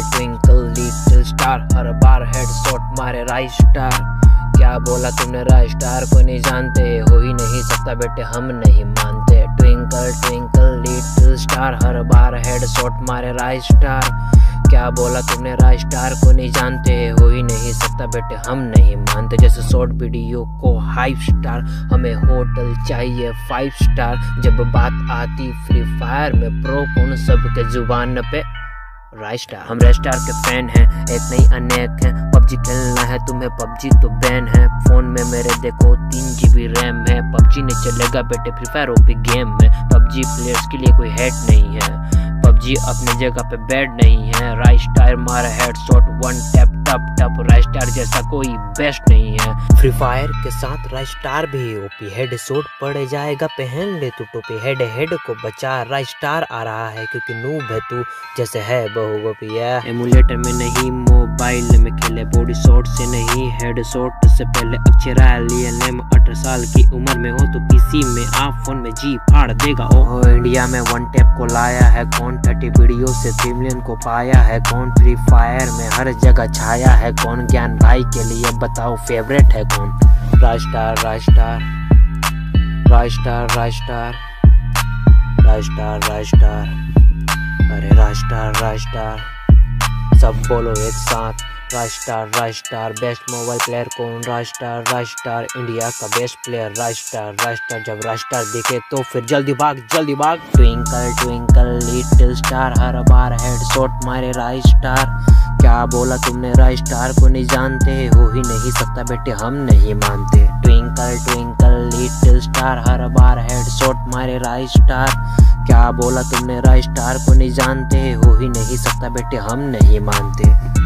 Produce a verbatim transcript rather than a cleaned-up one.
Twinkle little star, हर बार headshot मारे राइट स्टार। क्या बोला तुमने राइट स्टार को नहीं जानते, हो ही नहीं सकता बेटे हम नहीं मानते। ट्विंकल ट्विंकल लिटिल स्टार, हर बार हेडशॉट मारे राइट स्टार। क्या बोला तुमने राइट स्टार को नहीं जानते, हो ही नहीं सकता बेटे हम नहीं मानते। जैसे शॉर्ट वीडियो को हाइप स्टार, हमें होटल चाहिए फाइव स्टार। जब बात आती फ्री फायर में प्रो कौन सबके जुबान पे राइट स्टार। हम राइट स्टार के फैन हैं, एक नहीं अनेक हैं। पबजी खेलना है तुम्हें पबजी तो बैन है। फोन में मेरे देखो तीन जीबी रैम है। पबजी नहीं चलेगा बेटे फ्री फायर ओपी गेम में। पबजी प्लेयर्स के लिए कोई हेट नहीं है, पबजी अपने जगह पे बैड नहीं है। राइट स्टार मारा हेडशॉट वन टैप टप टप, राइट स्टार जैसा कोई बेस्ट नहीं है। फ्री फायर के साथ राइट स्टार भी ओपी, हेडशॉट पड़ जाएगा पहन ले तू टोपी। हेड हेड को बचा, राइट स्टार आ रहा है क्योंकि नूब है तू जैसे है बहु गोपिया। एमुलेटर में नहीं मोबाइल में खेले, बॉडी शॉट से नहीं हेडशॉट से पहले। अक्षरा लिए नेम अठारह साल की उम्र में हो तो पीसी में आप फोन में जी फाड़ देगा। ओहो इंडिया में वन टैप को लाया है कौन, थर्टी वीडियो से थ्री मिलियन को पाया है कौन। फ्री फायर में हर जगह छाया है कौन, ज्ञान भाई के लिए बताओ फेवरेट है कौन। Right star right star right star right star right star right star, अरे राइट स्टार राइट स्टार, सब बोलो एक साथ। Right star right star, best mobile player कौन, right star right star, India का best player right star right star. जब right star दिखे तो फिर जल्दी भाग जल्दी भाग। ट्विंकल ट्विंकल लिटिल स्टार, हर बार हेडशॉट मारे राइट स्टार। क्या बोला तुमने राइट स्टार को नहीं जानते, हो ही नहीं सकता बेटे हम नहीं मानते। ट्विंकल ट्विंकल लिटिल स्टार, हर बार हेडशॉट मारे राइट स्टार। क्या बोला तुमने राइट स्टार को नहीं जानते, हो ही नहीं सकता बेटे हम नहीं मानते।